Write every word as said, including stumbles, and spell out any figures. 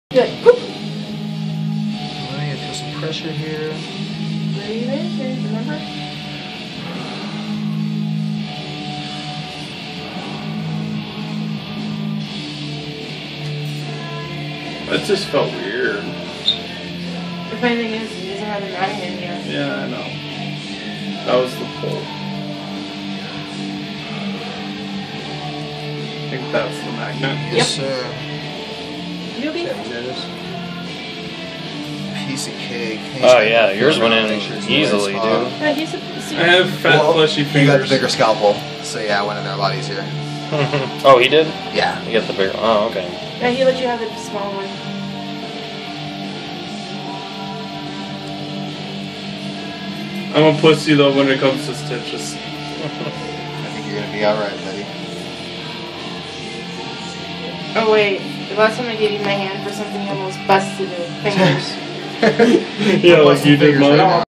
You're like, poop. Alright, feel some pressure here. Breathe in, breathe, remember? That just felt weird. The funny thing is, he doesn't have the magnet in yet. Yeah, I know. That was the pull. I think that's the magnet. Yes, sir. You okay? Piece of cake. Oh yeah, yours went in Make sure it's easily, the right spot. dude. Yeah, he's a, see, I have fat, Well, fleshy You got fingers. the bigger scalpel, so yeah, I went in there a lot easier. Oh, he did? Yeah. You got the bigger. Oh, okay. yeah, he let you have the small one. I'm a pussy though when it comes to stitches. I think you're gonna be alright, buddy. Oh wait, the last time I gave you my hand for something, you almost busted your fingers. Yeah, like you did Fingers right mine. now.